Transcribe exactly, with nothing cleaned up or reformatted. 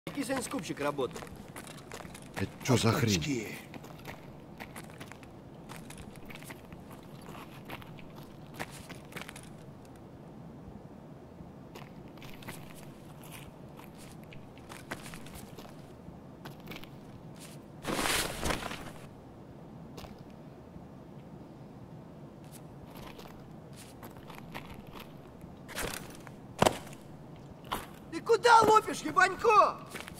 Кисень скупщик работает. Это что за хрень? Ты куда лопишь, ебанько?